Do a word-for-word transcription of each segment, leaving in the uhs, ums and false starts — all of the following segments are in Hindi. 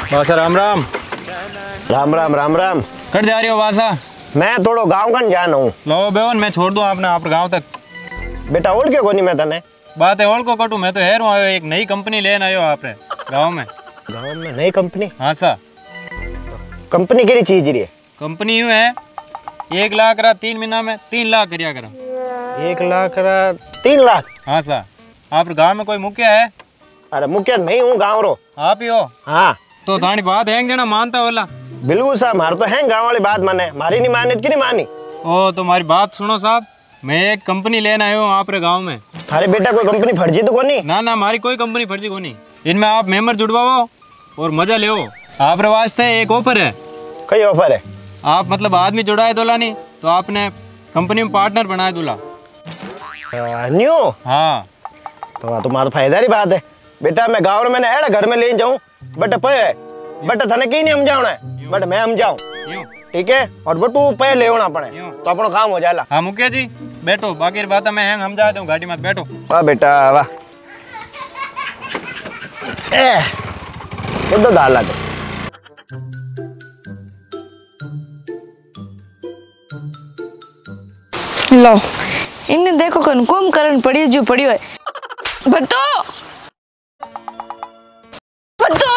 वासा राम राम राम राम राम राम। कट जा रही हो वासा? मैं थोड़ा गांव कन जाना हूँ। लो बेवन मैं छोड़ दूँ आपने आप गांव तक। बेटा ओढ़ के कोनी मैं तने बात है ओढ़ को कटू, मैं तो हेर हूँ आयो, एक नई कंपनी लेने आयो आपने गांव में। गांव में नई कंपनी? हाँ सा। कंपनी केड़ी चीज री है? कंपनी यूँ है, एक लाख रहा तीन महीना में तीन लाख करिया करा। एक लाख रहा तीन लाख? हाँ सा। आप गांव में कोई मुखिया है? अरे मुखिया मैं हूँ गाँव रो। आप ही हो? हाँ। तो थानी बात है जना मानता होला? बिल्कुल साहब, मार तो है गाँव वाली बात माने, मारी नहीं माने की नहीं मानी। ओ तुम्हारी बात सुनो साहब, मैं एक कंपनी लेने आयो हूँ आप रे गाँव में। थारे बेटा कोई कंपनी फर्जी तो कोनी? ना ना हमारी कोई कंपनी फर्जी कोनी। इनमें आप मेंबर जुड़वाओ और मजा ले। आप रे वास्ते एक ऑफर है। कई ऑफर है? आप मतलब आदमी जुड़ाए दोला नहीं तो आपने कंपनी में पार्टनर बनाए दूला। न्यू? हाँ तो तुम्हारा फायदा ही बात है। बेटा मैं गाँव में मैंने एड़ा घर में ले जाऊँ बट पे बट थाने की नहीं हम जाऊँ बट मैं हम जाऊँ, ठीक है? और बटू पे ले होना पड़े तो अपना काम हो जाएगा। हाँ मुखिया जी बैठो, बाकी बात मैं हैंग हम जा दूँ गाड़ी मत बैठो। वाह बेटा वाह। ए किधर डाला दे? लो इन्हें देखो कन कुम करन पड़ी जो पड़ी है। बतो बतो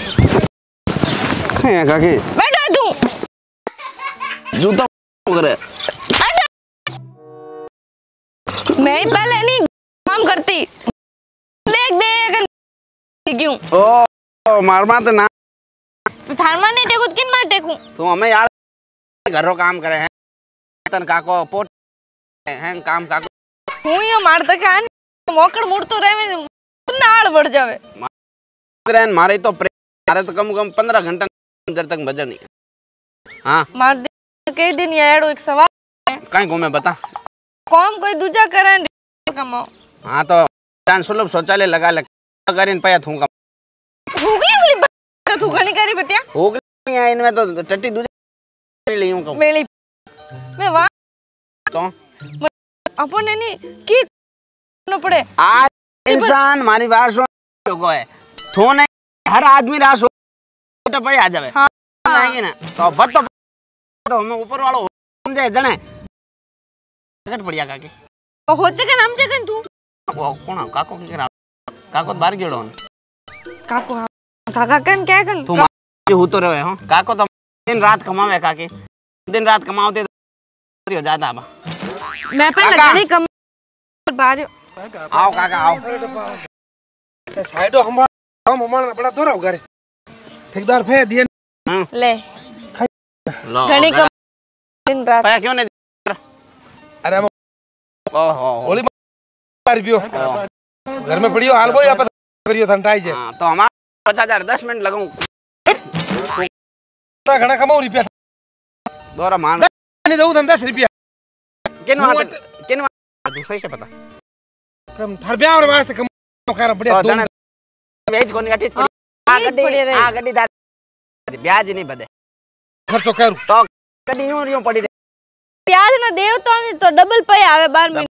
कहीं काकी बैठा तू जूता करे। मैं ही पहले नहीं काम करती, देख देख क्यों? ओ मार मार तो ना तो थार मार नहीं टेकू किन मार टेकू? तो हमें यार घरों काम करे हैं तन काको पोट हैं काम काको हूँ यो मार तक आन मोकड़ मुड़ तो रहे में नाड़ बढ़ जावे। मारे मारे तो मारे तो कम कम पंद्रह घंटा देर तक बजा नहीं। हाँ मार दे कई दिन यार एक सवाल है कहीं घूमे बता कौन कोई दूजा करन कमाओ। हाँ तो जान सुलभ शौचालय लगा ले करीन पया थूका हुगली हुगली तो तू घणी करी बतिया हुगली है इनमें तो टट्टी दूजा ले यूं कहूं मेली मैं वहां तो अपन ने नहीं की न पड़े आज इंसान मारी बात सुन को है थोने हर आदमी रास तो पे आ जावे। हाँ आएंगे ना तो बत तो हमें ऊपर वालों समझे जने कट पड़िया काके तो हो जगह नाम जगह तू वो कौन काको के करा काको बाहर गेड़ो काको काका कन क्या कन तू जो हो तो रहे हो काको तो दिन रात कमावे काके दिन रात कमाओते तो ज्यादा बा मैं पहले घणी कम बाहर आओ काका आओ साइडो हम हम हमारा बड़ा दोरा घर ठेकेदार फे दिए ले घणी कम दिन रात पाया क्यों नहीं? अरे हम ओहो होली मार पियो घर में पड़ियो हाल बोया पता करियो ठंडाई जे। हां तो हमारा पचास हजार दस मिनट लगाऊं ना घना कमाऊ रुपया दोरा मान नहीं दऊ दस रुपया किन बात किन बात दूसरे से पता कम हर ब्याह और वास्ते कम कर बढ़िया तो जने वेज कोनी गठी आ गड्डी आ गड्डी दार ब्याज नहीं बदे खर्चो करू तो गड्डी यूं यूं पड़ी प्याज ना देव तो तो डबल पे आवे बार में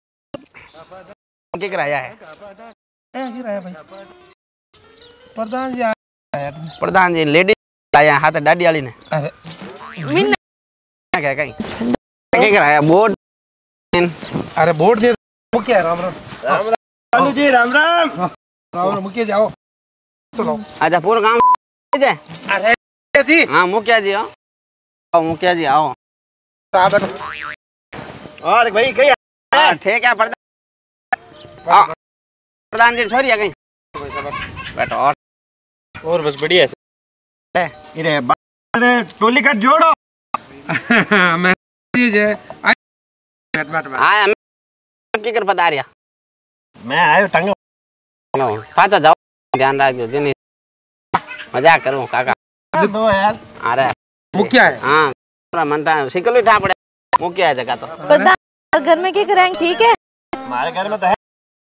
के कराया है ए गिराया भाई प्रधान जी आया प्रधान जी लेडी लाया हाथ डाडी वाली ने। अरे मिन क्या कहीं के कराया बोर्ड अरे बोर्ड दे मुखिया राम राम राम राम लालू जी राम राम राम राम मुखिया जाओ चलो आजा पूरा काम दे। अरे जी हां मुखिया जी आओ आओ मुखिया जी आओ आ बैठो और भाई कहीं हां ठीक है प्रधान प्रधान जी सॉरी आ कहीं बैठो और और बस बढ़िया है। इरे अरे टोली का जोड़ो मैं जी जे बैठ बैठ बैठ आया मैं की कर बता रिया मैं आयो टंगे पाचा जाओ ध्यान रखो जिनी मजाक करूं काका दो यार। अरे मुखिया है हां पूरा मनता सिकल उठा पड़े मुखिया है जगह तो प्रधान घर में क्या करेंगे ठीक है? हमारे घर में तो है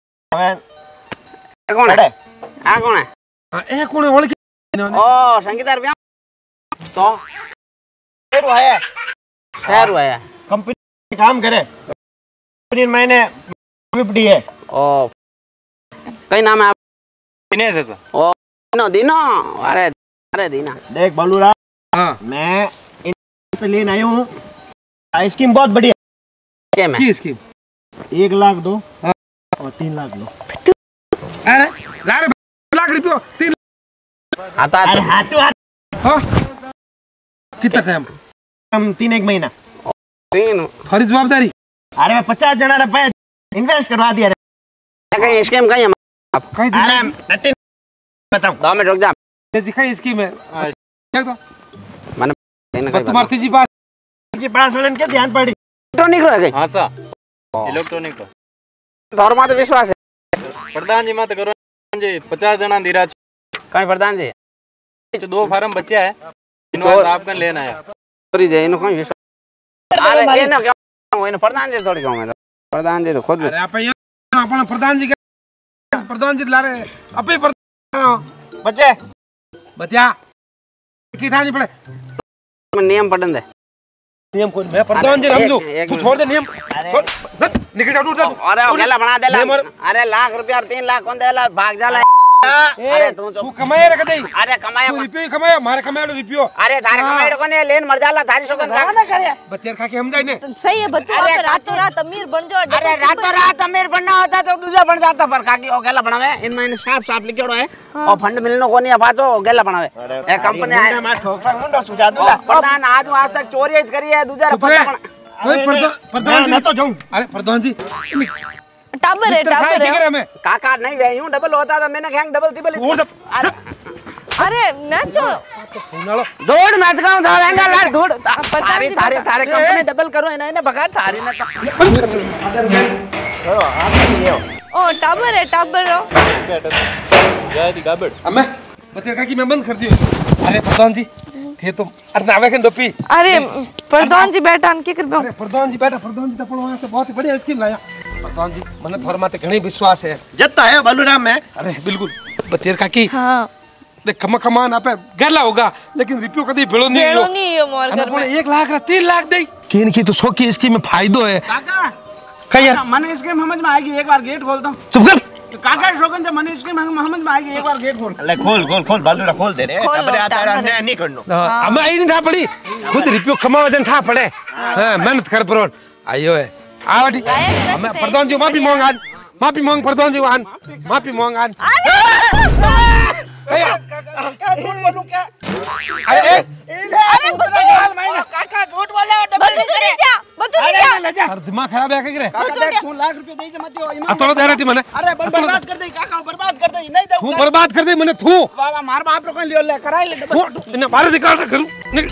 कौन है? आ कौन है? हां ए कौन है? ओळखी ओ संगीतार ब्याह तो फिर वो है खैर हुआ है कंपनी काम करे कंपनी में मैंने पड़ी है। ओ कई नाम है आप? दिनेश है सर। ओ दिनो दिनो अरे अरे दीना देख बलूरा, हाँ मैं इन पे लेने आया हूँ। स्कीम बहुत बढ़िया क्या मैं की स्कीम? एक लाख दो हाँ। और तीन लाख दो। अरे लाख लाख रुपये तीन आता अरे हाथों हाथ हाँ कितना टाइम? हम तीन एक महीना। तीन थोड़ी जवाबदारी। अरे मैं पचास जना रुपए इन्वेस्ट करवा दिया। कहीं स्कीम कहीं आप कहीं अरे नट्टी बताऊं। दो मिनट रुक जा जी कहीं स्कीम है क्या तो मैंने देना कहीं तुम्हारी जी बात जी पास वाले के ध्यान पड़ी। इलेक्ट्रॉनिक रह गई हाँ सा इलेक्ट्रॉनिक रो धोर माते विश्वास है प्रधान जी मत करो जी पचास जना धीरा कहीं प्रधान जी दो फार्म बचे है चोर आपका लेना है चोरी जे इनो कहीं विश्वास अरे ये ना क्या वो प्रधान जी थोड़ी कहूं मैं प्रधान जी तो खुद अरे आप यहाँ अपना प्रधान जी का प्रधान जी ला रहे अपे प्रधान बच्चे बतिया की ठानी पड़े नियम पढ़न दे नियम कोई मैं प्रधान जी समझो एक तू मिनट। छोड़ दे नियम छोड़ हट, निकल जा दूर जा तू। अरे अकेला बना दे ला नियम और- अरे लाख रुपया और तीन लाख कौन देला भाग जाला ए, अरे तू तू तो कमाए रख दे अरे कमाया तू रुपये कमाए मारे कमाए रुपयो अरे थारे कमाई को ने लेन मर जाला थारी शोकन का ना करे बतिया खा के हम जाए ने सही है बच्चों अरे आप रातों रात अमीर बन जाओ अरे रातों रात अमीर बनना होता तो दूसरा बन जाता पर काकी अकेला बनावे इनमें इन साफ साफ लिखियोड़ो है और फंड मिलनो कोनी अपाचो अकेला बनावे ए कंपनी है मैं ठोकर मुंडो सुझा दूंगा। प्रधान आज आज तक चोरी करी है दूसरा चुप रहे ओए प्रधान प्रधान जी मैं तो जाऊं। अरे प्रधान जी टाबर है टाबर क्या है करे हमें काका नहीं वे यूं डबल होता तो मैंने गैंग डबल तिबल और जब अरे अरे नाचो सुनालो दौड़ मत गाऊं धरेंगा लार दौड़ प्रधान तारे जी तारे तारे ए, कंपनी डबल करो इन्हें इन्हें भगा तारे ना चलो आप नहीं हो। ओ टाबर है टाबर हो जय दी गाबड़ हमें बतिया खा की मैं बंद कर दियो अरे प्रधान जी थे तो अरे नावे के डोपी अरे प्रधान जी बैठा के कर अरे प्रधान जी बैठा प्रधान जी तो अपन वहां से बहुत ही बढ़िया स्कीम लाया प्रधान जी मने थोर माते घणी विश्वास है जत्ता है बलूराम में। अरे बिल्कुल बतिया खा की हां देख कमा कमान आपे गला होगा लेकिन रुपयो कभी भेड़ो नहीं भेड़ो हो नहीं है मोर घर में एक लाख रा तीन लाख दे किन की तो सौ की स्कीम में फायदो है काका कहीं यार मने इसके समझ में आएगी एक बार गेट खोलता हूं चुप कर काका शोकन से मने इसके समझ में आएगी एक बार गेट खोल ले खोल खोल खोल बलूरा खोल दे रे। खोल लो, अपने आता टाबर है। है नहीं करनो। हमें आई नहीं ठा पड़ी खुद रुपयो कमावा जन ठा पड़े हां मेहनत कर परोन आयो है आवाटी लायक हमें प्रधान जी माफी मांग आन माफी मांग प्रधान जी आन माफी मांग आन अरे काका झूठ बोलूं क्या अरे ए अरे बच्चों काका झूठ बोले डबल बच्चों नहीं करे जा बच्चों जा ले जा अरे दिमाग खराब है क्या रे काका देख तू लाख रुपए दे मत हो आ थोड़ा देर हटी मने अरे बर- बर्बाद कर दे काका बर्बाद कर दे नहीं दे तू बर्बाद कर दे मने तू बाबा मार बाप रो लियो ले कराई ले डबल तू इन्हें बाहर निकाल करूं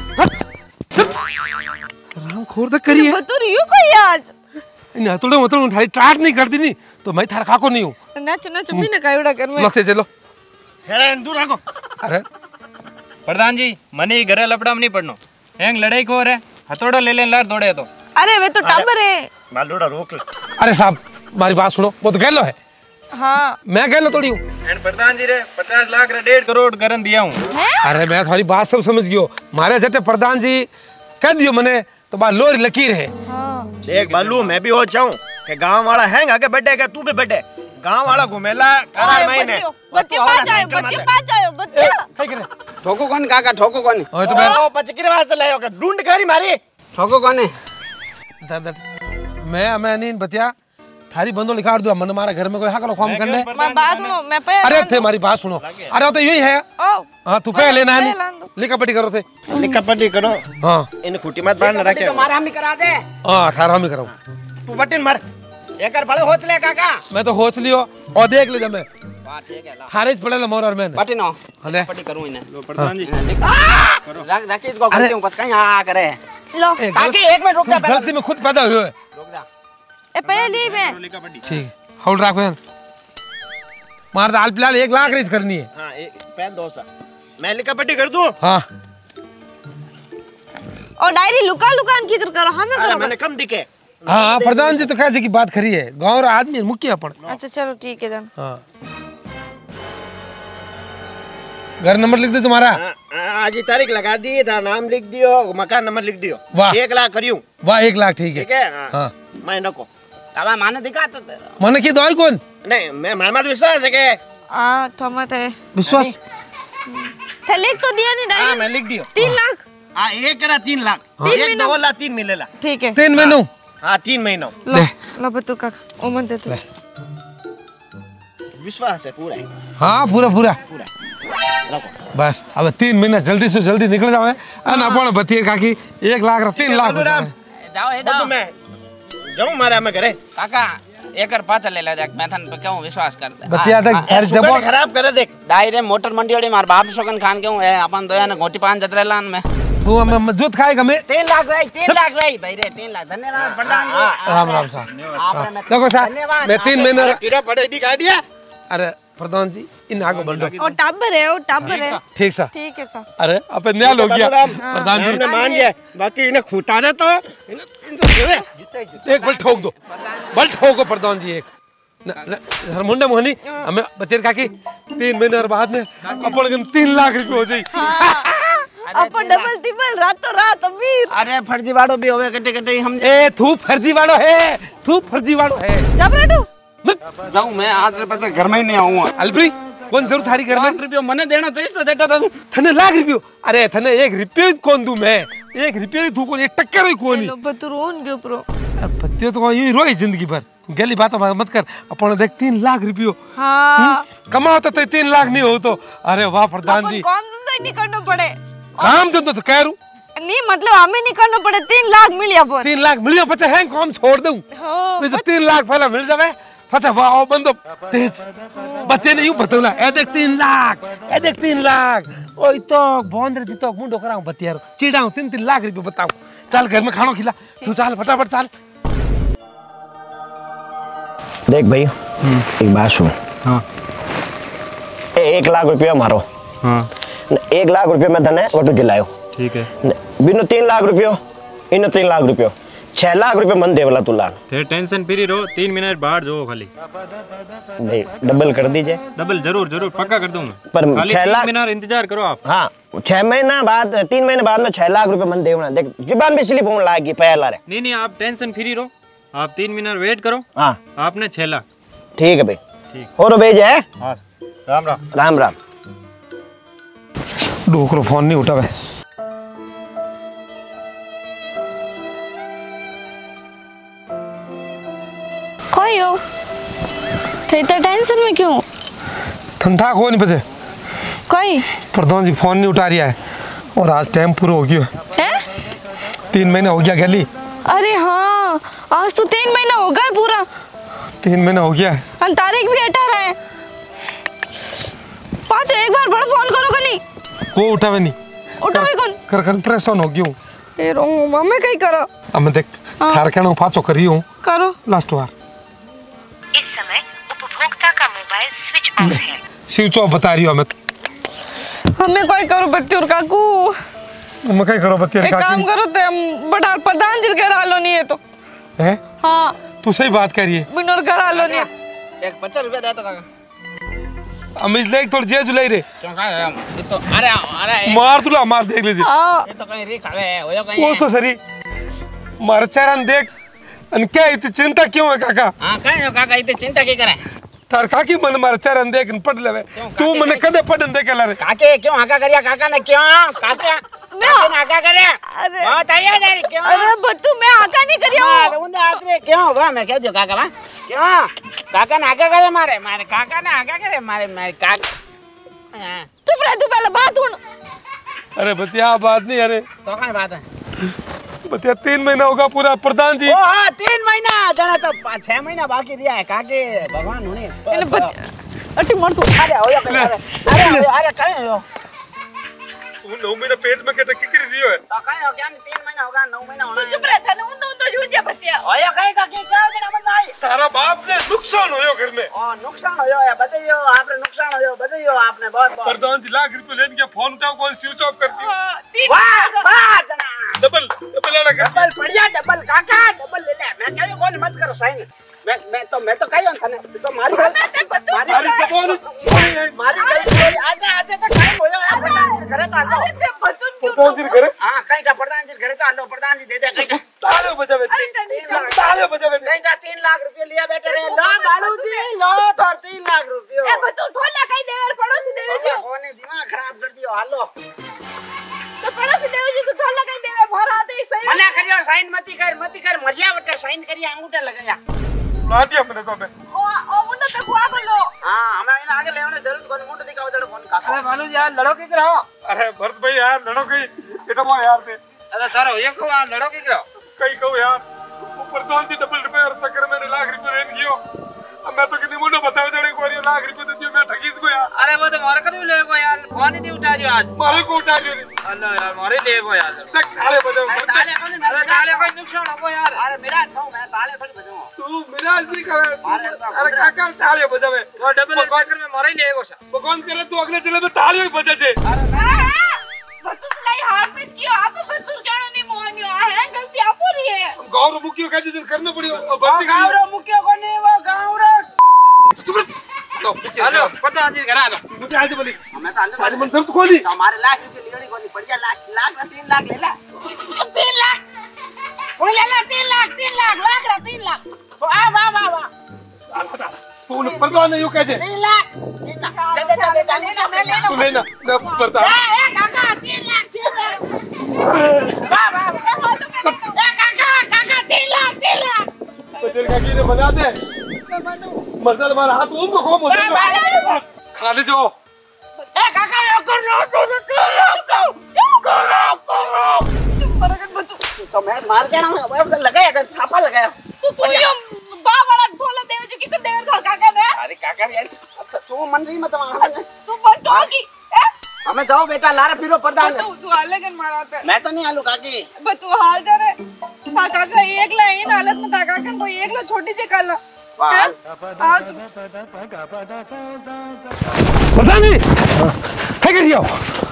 राम खोर तक करी है बतूर यू कोई आज इन हथौड़े हथौड़े उठाई टाट नहीं करती नहीं तो मैं थारा खाको नहीं हूं नाचो नाचो बिना कायड़ा कर में लखते चलो हेरे दूर रखो। अरे प्रधान जी मने घरे लपड़ा में नहीं पड़नो हैंग लड़ाई को रे हथौड़ा ले ले लार दौड़े तो अरे वे तो टाबर है बलूरा रोक ले। अरे साहब हमारी बात सुनो वो तो गैलो है हां मैं गैलो थोड़ी हूं एंड प्रधान जी रे पचास लाख रे डेढ़ करोड़ करन दिया हूं हैं अरे मैं थारी बात सब समझ गयो मारे जटे प्रधान जी कह दियो मने तो बात लोरी लकीर है हां देख बल्लू मैं भी हो चाहूं कि गांव वाला है आगे बढ़े के तू भी बढ़े। गांव वाला घुमेला करार महीने बच्चे पास आए बच्चे पास आए बच्चे कई करे ठोको कौन काका ठोको कौन ओए तो मैं ओ पचकिरे वास्ते लायो के ढूंढ करी मारी। ठोको कौन दर दर मैं मैं नहीं बतिया थारी बंदो लिखा दो मन मारा घर में कोई हकलो काम करने मैं बात सुनो मैं पे अरे थे हमारी बात सुनो अरे तो यही है ओ हां तू पे लेना पे है लान दो। लिखा पटी करो थे लिखा पट्टी करो हां इन खुटी मत बांध रखे। तो मारा हम ही करा दे हां अठारह में कराऊं तू बटन मार। एकर बड़े होच ले काका मैं तो होच लियो और देख ले मैं वाह ठीक है ला थारे पड़े मोर और मैं बटी नो हले पटी करूं इन्हें लो प्रधान जी रख रख इसको करती हूं बस कहीं आ करे लो ए, काकी एक मिनट रुक जा पहले गलती में खुद पैदा हुए है रुक जा ए पहले में लिखा पड़ी ठीक होल्ड रखो यार मार दाल पिलाल एक लाख रीच करनी है हां एक पैन दो सा मैं लिखा पट्टी कर दूं। हाँ और डायरी लुका लुका की कर करो हमें अरे करो मैंने कम दिखे। हाँ प्रधान जी तो कैसे की बात करी है गाँव रा आदमी मुखिया अपन अच्छा चलो ठीक है जन हाँ घर नंबर लिख दे तुम्हारा हाँ, हाँ, आज ही तारीख लगा दी था नाम लिख दियो मकान नंबर लिख दियो वाह। एक लाख करियो वाह एक लाख ठीक ठीक है है। हाँ, हाँ मैं नको अब माने दिखा तो मन की दवाई कौन नहीं मैं मारमा विश्वास है के आ थमत है विश्वास थे लिख तो दिया नहीं हाँ डायरी मैं लिख दियो तीन लाख हाँ एक करा तीन लाख तीन एक महीनों। दो लाख तीन मिलेला ठीक है तीन महीनों हाँ तीन महीनों लो लो बतू काका ओ मन दे तू विश्वास है पूरा हाँ पूरा पूरा पूरा रखो बस अब तीन महीना जल्दी से जल्दी निकल जावे अन अपन बतियर काकी एक लाख रा तीन लाख हो जावे। जाओ हे वो तो जाओ मैं जाऊँ मारा मैं करे काका एकर पाछा ले ले देख मैं थन पे क्यों विश्वास कर दे बतिया तक घर सुबह जबो से खराब करे देख डायरे मोटर मंडी वाली मार बाप शोकन खान क्यों है अपन दोया ने गोटी पान जतरे लान में तू हमें मजूद खाएगा मैं तीन लाख भाई तीन लाख भाई भाई रे तीन लाख धन्यवाद प्रधान जी राम राम साहब आपने मैं देखो साहब धन्यवाद, मैं तीन महीना कीड़ा पड़े दी काटिया अरे प्रधान जी इन आगो बढ़ो ओ टाबर है ओ टाबर है ठीक सा ठीक है सा अरे अब न्याल हो गया प्रधान जी हमने मान लिया बाकी इन्हें खूटाना तो इन्हें इनको दे एक बल ठोक दो बल ठोको प्रधान जी एक न, न, मुंडे मोहनी हमें बतेर काकी तीन महीने और बाद में अपन कन तीन लाख रुपए हो जाई अपन डबल ट्रिपल रातों रात अमीर अरे फर्जी वाड़ो भी होवे कटे कटे हम ए तू फर्जी वालो है तू फर्जी वालो है जबराडू जाऊं मैं आज रे पता घर में ही नहीं आऊंगा अलबरी कौन जरूर थारी घर में लाख रुपया मने देना तो इसको देता था तू थने लाख रुपयो अरे थने एक रुपये कौन दूं मैं एक रुपये तू कौन एक टक्कर ही कौन लो बतू रोन के ऊपर पत्ते तो यूं रोई जिंदगी भर गली बात मत कर अपन देख तीन लाख रुपयो हाँ कमाओ तो तीन लाख नहीं हो तो अरे वाह प्रधान अपन जी काम धंधा ही नहीं करना पड़े काम तो तो कह रू नहीं मतलब हमें नहीं करना पड़े तीन लाख मिल गया अपन तीन लाख मिलियो पचा है काम छोड़ दूं हाँ मुझे तीन लाख पहले मिल जावे पचा वाह बंदो तेज बते नहीं बतौला ए देख तीन लाख ए देख तीन लाख ओई तो बंद रही तो मुंडो कराऊं बतियारो चिड़ाऊं तीन तीन लाख रुपए बताऊं चल घर में खाना खिला तू चल फटाफट चल देख भाई एक बात सुन हाँ ए, एक लाख रुपया मारो हाँ एक लाख रुपया मैं धने वटू दिलायो ठीक है बिनो तीन लाख रुपयो इनो तीन लाख रुपयो छह लाख रुपया मन देवला तू लाख थे टेंशन फ्री रहो तीन मिनट बाहर जाओ खाली भाई डबल कर दीजिए डबल जरूर जरूर पक्का कर दूंगा पर खाली छह तीन लाख मिनट इंतजार करो आप हाँ छह महीना बाद तीन महीने बाद में छह लाख रुपया मन देवना देख जुबान भी स्लिप होने लागी पहला रे नहीं नहीं आप टेंशन फ्री रहो आप तीन मिनट वेट करो हाँ आपने छह लाख ठीक है भाई ठीक और भेज है हाँ राम राम राम राम डोकरो फोन नहीं उठावे कोई हो थे इतना टेंशन में क्यों ठंडा को नहीं बचे कोई प्रधान जी फोन नहीं उठा रहा है और आज टाइम पूरा हो गया है तीन महीने हो गया गली अरे हाँ आज तो तीन महीना हो गए पूरा तीन महीना हो गया और तारीख भी अठारह है पाँच एक बार बड़ा फोन करो कनी को उठावे नहीं उठो भी कौन कर कर परेशान हो गई हूँ ए रो मम्मी कहीं करो अब मैं देख थार कहना पाँचों कर रही हूँ करो लास्ट बार इस समय उपभोक्ता का मोबाइल स्विच ऑफ है। शिव चौप बता रही हूँ मैं हमें कोई करो बच्चों काकू मैं क्या करो बतिया एक काम करो ते हम बड़ा प्रधान जी घर आलो नहीं है तो है हाँ तू सही बात कर रही है बिनोर घर आलो नहीं है एक पचास रुपया दे तो काका अमित लेक थोड़ी जेज जुलाई रे क्यों खा ये तो अरे अरे मार तुला मार देख लीजिए हाँ ये तो कहीं री खावे होयो कहीं वो तो सरी मार चेहरा देख अन क्या इतनी चिंता क्यों है काका हां कहीं हो काका इतनी चिंता की करे तार काकी मन मार चेहरा देख पढ़ लेवे तू मन कदे पढ़न दे के रे काके क्यों हाका करिया काका ने क्यों काका मैं हाका करे अरे बहुत आया यार क्यों अरे बच्चू मैं आका नहीं करियो अरे उन्हें आदमी क्यों वाह मैं कह दियो काका वाह क्यों काका ने हाका करे मारे मारे काका ने हाका करे मारे मारे काका चुप रह तू पहले बात सुन अरे बतिया बात नहीं अरे तो कहीं बात है बतिया तीन महीना होगा पूरा प्रधान जी ओ हाँ तीन महीना जाना तो पाँच छह महीना बाकी रिया है काके भगवान होने इन्हें बच अटी मर तू अरे होयो कहीं अरे अरे अरे कहीं हो तू नौ महीना पेट में के किकरी रियो है तो कहीं हो क्या तीन महीना होगा नौ महीना होना चुप रह था ना उन उन झूठ जा बतिया होयो कहीं का क्या क्या देना बंदा आई तारा बाप ने नुकसान होयो घर में ओ नुकसान होयो है बताइयो आपने नुकसान होयो बताइयो आपने बहुत बहुत प्रधान जी लाख रुपए लेने के फोन उठाओ कौन स्विच ऑफ करती वाह वाह जना डबल डबल लड़ा कर डबल बढ़िया डबल काका डबल ले ले मैं कहियो कौन मत करो साइन मैं मैं तो मैं तो कहियो थाने तो मारी मारी अरे जबान मारी आजे आजे तो टाइम होयो है प्रधान घरे तो आलो प्रधान जी करे हां कहीं का प्रधान जी घरे तो आलो प्रधान जी दे दे कहीं ताले बजावे ताले बजावे कहीं का तीन लाख रुपए लिया बेटे रे लो बालू जी लो तो तीन लाख रुपए ए बच्चू थोड़ा कहीं देर पड़ोसी देवे जो कोने दिमाग खराब कर दियो हालो अंगूठा साइन मती कर मती कर मरिया बटे साइन करिए अंगूठा लगाया बुला दिया मैंने तो मैं ओ ओ मुंडा तक हुआ कर लो। हां हमें इन आगे लेने जरूरत कोन मुंड दिखाओ जड़ फोन का। अरे भालू यार लड़ो की कराओ। अरे भरत भाई यार लड़ो कहीं बेटा वो यार थे अरे तारो ये को लड़ो की कराओ कहीं कहो यार ऊपर तो जी डबल रिपेयर चक्कर में लाख रुपए देन गियो अब मैं तो कितनी मुंडा बताओ जड़े को लाख रुपए दे दियो मैं ठगी को यार। अरे वो तो मार कर भी ले गो यार फोन ही नहीं उठा दियो आज मारे को उठा दियो अल्लाह यार मारे ले गो यार तक ताले बजाओ ताले कोन अरे ताले कोई नुकसान हो यार। अरे मेरा खाऊं मैं ताले थोड़ी बजाऊं तू मेरा नहीं करे अरे काका ताले बजावे वो डबल चक्कर में मारे ले गो सा भगवान करे तो अगले जिले में ताले ही बजे छे। बतूर लाई हार में कियो आप बतूर केणो नहीं मोहनियो है गलती आपो री है। गांव मुखियो का दिन करना पड़ी गांव रो मुखिया को नहीं वो गांव रो हेलो पता नहीं करा दो मुझे आज बोली हमें तो अंदर आज मन दर्द कोनी हमारे लाख रुपए लेनी कोनी बढ़िया लाख लाख ना तीन लाख ले ला तीन लाख ओ ले ला तीन लाख तीन लाख लाख रा तीन लाख वाह वाह वाह वाह तू न प्रधान नहीं कह दे तीन लाख तीन लाख चल चल चल लेना मैं लेना तू लेना ना प्रधान ए काका तीन लाख तीन लाख वाह वाह वाह ए काका काका तीन लाख तीन लाख तो तेरे का कीने बना दे मर्दल मारा हाथ उनको खो मुझे खा ले जाओ ए काका यो कर लो तो तो कर लो कर परगट बतू तो मैं मार देना मैं उधर लगाया कर छापा लगाया तू तू यो बा बड़ा ढोला देव जी कितने देर था काका ने। अरे काका यार तू मन रही मत वहां तू बंद होगी ए हमें जाओ बेटा लारा फिरो प्रधान तू तू हालेगन माराते मैं तो नहीं आलू काकी बतू हाल जा रे था काका एकला इन हालत में था काका कोई एकला छोटी जे कल वाह प्रधान जी है कर दियो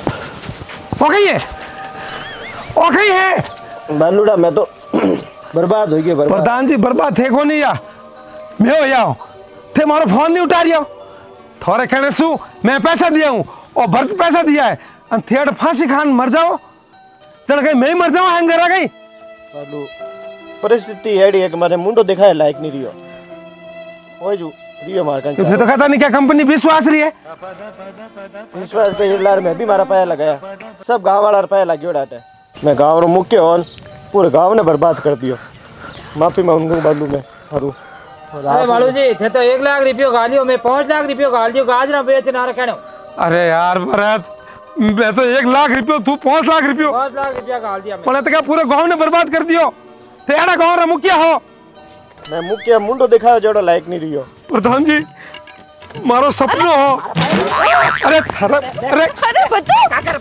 हो गई है हो गई है बालूड़ा मैं तो बर्बाद हो गया बर्बाद। प्रधान जी बर्बाद थे को नहीं या मैं हो जाओ थे मारो फोन नहीं उठा रियो थोड़े कहने सु मैं पैसा दिया हूँ और भरत पैसा दिया है अन थेड़ फांसी खान मर जाओ जड़ कहीं मैं ही मर जाऊं हैंगर आ गई बालू परिस्थिति एडी है कि मारे मुंडो दिखाए लायक नहीं रियो ओए जो रियो मार तो फिर तो कहता नहीं क्या कंपनी विश्वास रही है विश्वास पे लार में भी मारा पाया लगाया सब गांव वाला रुपया लगियो डाटे मैं गांव रो मुख्य होन पूरे गांव ने बर्बाद कर दियो माफी मांगू बालू में हरू अरे बालू जी थे तो एक लाख रुपये गालियो मैं पांच लाख रुपये गालियो गाजरा बेच ना रखे अरे यार भरत मैं तो एक लाख रुपये तू पांच लाख रुपये पांच लाख रुपया गाल दिया मैंने तो क्या पूरे गांव ने बर्बाद कर दियो तेरा गांव रा मुखिया हो मैं मुख्य मुंडो दिखायो जोड़ो लायक नहीं रियो प्रधान जी मारो सपनो हो अरे थरा अरे अरे बतू अरे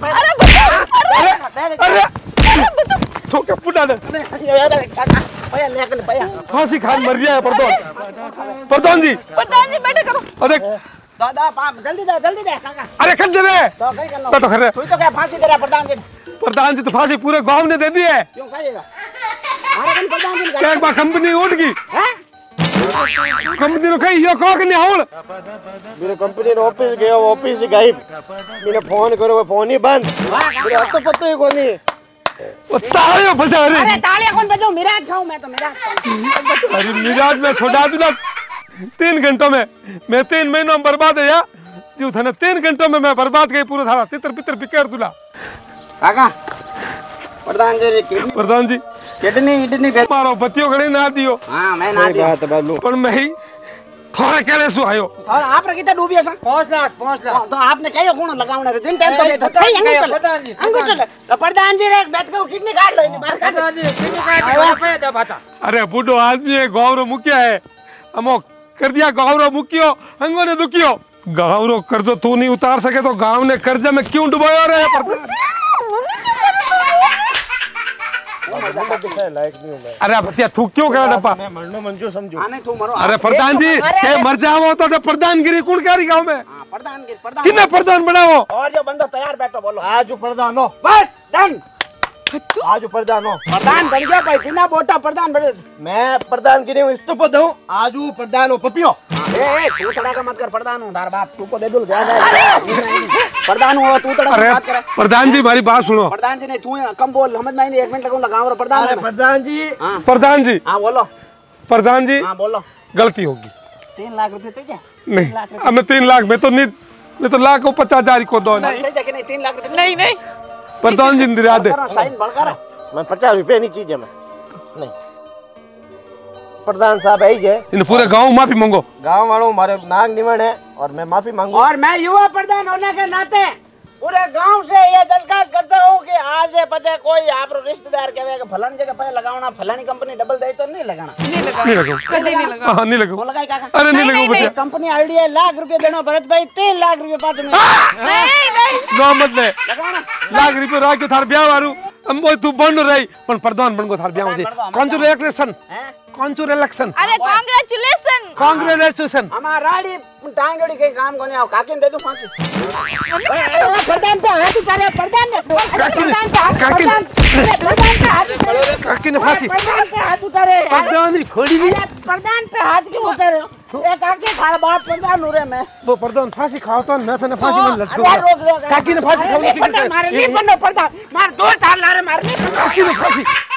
बतू अरे अरे तो क्या पुटा ने भैया लेकर भैया फांसी खान मर गया है प्रधान प्रधान जी प्रधान जी बैठे करो अरे दादा पाप जल्दी दे जल्दी दे काका अरे कर दे बे तो कहीं कर लो बैठो खरे तू तो क्या फांसी दे रहा प्रधान जी प्रधान जी तो फांसी पूरे गांव ने दे दी है क्यों खाएगा हमारे कन प्रधान जी क्या एक बार कंपनी उठ गई हैं कंपनी नो कही यो कहो कि नहीं होल मेरे कंपनी रो ऑफिस गयो ऑफिस से गायब मैंने फोन करो वो फोन ही बंद मेरे हाथ तो पत्तो ही कोनी वो तालियों बजा अरे रही तालियां कौन बजाऊं मिराज खाऊं मैं तो मिराज खाऊं अरे मिराज में छोड़ा दूंगा तीन घंटों में मैं तीन महीनों में बर्बाद है या जो था ना तीन घंटों में मैं बर्बाद गई पूरा थारा तितर पितर बिकर दूला काका प्रधान जी किडनी प्रधान जी किडनी किडनी मारो बत्तियों घड़ी ना दियो हां मैं ना दिया बात है बालू पर मैं ही थोड़ा कहने सु आयो और आप रे कितना डूबिया सा पांच लाख पांच लाख तो आपने कहियो कोण लगावने रे जिन टाइम तो लेता था प्रधान जी अंगूठा तो प्रधान जी रे बैठ के किडनी काट लो इन्हें बाहर काट प्रधान जी कितनी काट पे दे बाता अरे बूढ़ो आदमी है गाँव रो मुखिया है अमो कर दिया गाँव रो मुखियो हंगो ने दुखियो गाँव रो कर्जो तू नहीं उतार सके तो गाँव ने कर्जा में क्यों डुबायो रे प्रधान मुंडो दिखाए लायक नहीं हूं मैं अरे भतिया तू क्यों कह डप्पा मैं मरनो मंजू समझो आने तू मरो अरे प्रधान जी के मर जाओ तो प्रधानगिरी कौन करी गाँव में हां प्रधान जी प्रधान किन्ने प्रधान बनाओ और जो बंदा तैयार बैठो बोलो आज प्रधान हो बस डन आज प्रधान हो प्रधान बन गया भाई बिना वोटा प्रधान बन मैं प्रधान गिरी हूँ इस्तीफा दूं आज प्रधान हो पपियो ए ए तू तड़ा का मत कर प्रधान हूं धार बाप तू को दे दूं जा प्रधान हुआ तू तड़ा अरे बात करे प्रधान जी हमारी बात सुनो प्रधान जी नहीं तू कम बोल समझ में नहीं एक मिनट लगाऊं लगाऊं प्रधान अरे प्रधान जी हां प्रधान जी हां बोलो प्रधान जी हां बोलो गलती होगी तीन लाख रुपए चाहिए नहीं अब मैं तीन लाख में तो नहीं मैं तो लाख को पचास हजार को दो चाहिए कि नहीं तीन लाख रुपए नहीं नहीं प्रधान जी इंदिरा दे साइन बढ़कर मैं पचास रुपए नहीं चाहिए मैं नहीं प्रधान साहब है जे इन पूरे गांव माफी मांगो। गांव वालों मारे नाग निमन है और मैं माफी मांगू। और मैं युवा प्रधान होने के नाते पूरे गांव से ये दरखास्त करता हूँ कि आज ये पता कोई आप रिश्तेदार कहे कि फलानी जगह पे लगाना, फलानी कंपनी डबल दे तो नहीं लगाना। नहीं लगा नहीं लगाओ, कभी नहीं लगा हाँ नहीं लगाओ। वो लगाई काका। अरे नहीं लगाओ बच्चा। कंपनी आइडिया लाख रुपए देना भरत भाई, तीन लाख रुपए पाँच में। नहीं नहीं नो मत ले लाख रुपए राख के थार ब्याह वारू हम वो तू बन रही पण प्रधान बन को थार ब्याह हो जे कांग्रेचुलेशन कांग्रेचुलेशन अरे कांग्रेचुलेशन कांग्रेचुलेशन हमारा राडी टांगड़ी के काम कोनी आओ काकी ने दे दूं फांसी। प्रधान पे हाथ उतारे प्रधान ने प्रधान पे हाथ काकी प्रधान पे हाथ काकी ने फांसी प्रधान पे हाथ उतारे प्रधान की खोड़ी भी प्रधान पे हाथ क्यों उतारे ए काकी खाला बाप प्रधान उरे में वो प्रधान फांसी खाओ तो मैं तने फांसी में लटको अरे रोक रोक काकी ने फांसी खाओ प्रधान मारे नहीं बनो प्रधान मार दो तार लारे मारने काकी ने फांसी